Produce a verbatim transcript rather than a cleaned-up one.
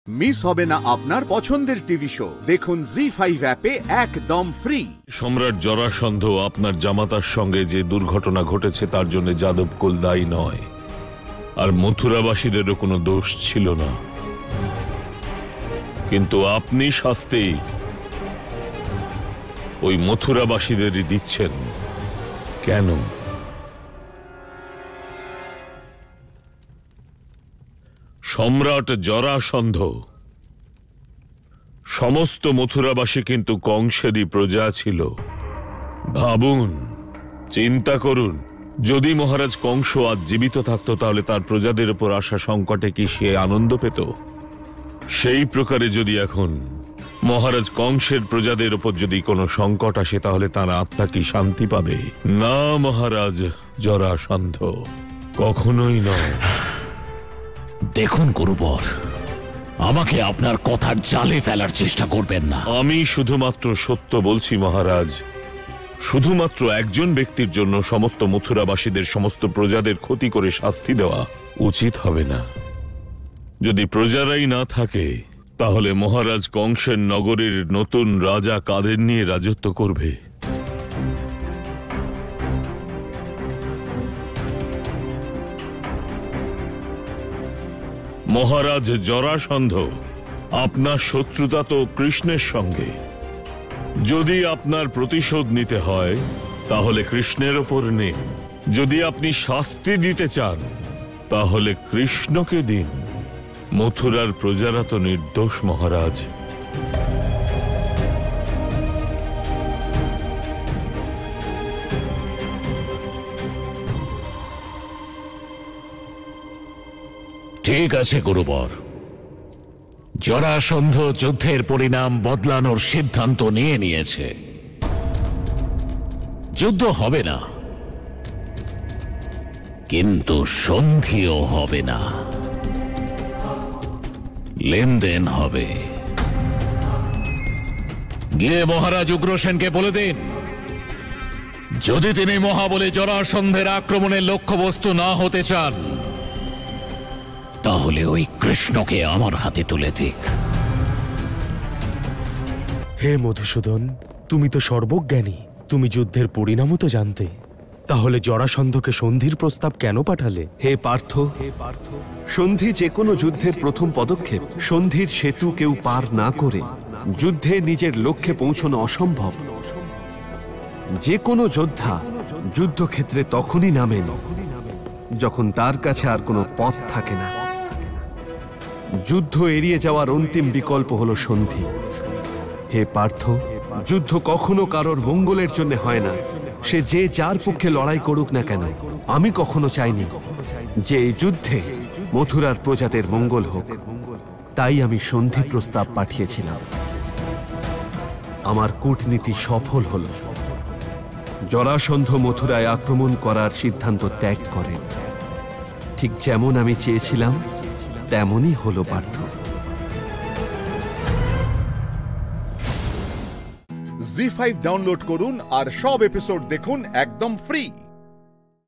Miss হবে না আপনার পছন্দের টিভি শো। দেখুন জি ফাইভ অ্যাপে একদম ফ্রি। সম্রাট জরাসন্ধ আপনার জামাতার সঙ্গে যে দুর্ঘটনা ঘটেছে তার জন্য যাদবকুল দায়ী নয়, আর মথুরাবাসীদেরও কোনো দোষ ছিল না। কিন্তু আপনি শাস্তি ওই মথুরাবাসীদেরই দিচ্ছেন। কেন? সম্রাট জরাসন্ধ সমস্ত মথুরাবাসী কিন্তু কংসেরই প্রজা ছিল। ভাবুন, চিন্তা করুন, যদি মহারাজ কংস আজ জীবিত থাকতো তাহলে তার প্রজাদের উপর আসা সংকটে কি সে আনন্দ পেত? সেই প্রকারে যদি এখন মহারাজ কংসের প্রজাদের উপর যদি কোনো সংকট আসে তাহলে তার আত্মা কি শান্তি পাবে? না মহারাজ জরাসন্ধ, কখনোই নয়। দেখুন গুরুবর, আমাকে আপনার কথার জালে ফেলার চেষ্টা করবেন না। আমি শুধুমাত্র সত্য বলছি মহারাজ। শুধুমাত্র একজন ব্যক্তির জন্য সমস্ত মথুরাবাসীদের সমস্ত প্রজাদের ক্ষতি করে শাস্তি দেওয়া উচিত হবে না। যদি প্রজারাই না থাকে তাহলে মহারাজ কংসের নগরের নতুন রাজা কাদের নিয়ে রাজত্ব করবে? মহারাজ জরাসন্ধ, আপনার শত্রুতা তো কৃষ্ণের সঙ্গে। যদি আপনার প্রতিশোধ নিতে হয় তাহলে কৃষ্ণের ওপর নিন। যদি আপনি শাস্তি দিতে চান তাহলে কৃষ্ণকে দিন। মথুরার প্রজারা তো নির্দোষ মহারাজ। ঠিক আছে গুরুবর, জরাসন্ধ যুদ্ধের পরিণাম বদলানোর সিদ্ধান্ত নিয়ে নিয়েছে। যুদ্ধ হবে না, কিন্তু সন্ধিও হবে না। লেনদেন হবে। গিয়ে মহারাজ উগ্রসেনকে বলে দিন, যদি তিনি মহাবলী জরাসন্ধের আক্রমণের লক্ষ্যবস্তু না হতে চান তাহলে ওই কৃষ্ণকে আমার হাতে তুলে দিক। হে মধুসূদন, তুমি তো সর্বজ্ঞানী, তুমি যুদ্ধের পরিণামও তো জানতে, তাহলে জরাসন্ধকে সন্ধির প্রস্তাব কেন পাঠালে? হে পার্থ, হে পার্থ, সন্ধি যে কোনো যুদ্ধের প্রথম পদক্ষেপ। সন্ধির সেতু কেউ পার না করে যুদ্ধে নিজের লক্ষ্যে পৌঁছানো অসম্ভব। যে কোনো যোদ্ধা যুদ্ধক্ষেত্রে তখনই নামেন যখন তার কাছে আর কোনো পথ থাকে না। যুদ্ধ এড়িয়ে যাওয়ার অন্তিম বিকল্প হলো সন্ধি। হে পার্থ, যুদ্ধ কখনো কারোর মঙ্গলের জন্য হয় না, সে যে যার পক্ষে লড়াই করুক না কেন। আমি কখনো চাইনি যে এই যুদ্ধে মথুরার প্রজাদের মঙ্গল হোক, তাই আমি সন্ধি প্রস্তাব পাঠিয়েছিলাম। আমার কূটনীতি সফল হল। জরাসন্ধ মথুরায় আক্রমণ করার সিদ্ধান্ত ত্যাগ করেন। ঠিক যেমন আমি চেয়েছিলাম তেমনই হলো পার্থ। জি ফাইভ ডাউনলোড করুন আর সব এপিসোড দেখুন একদম ফ্রি।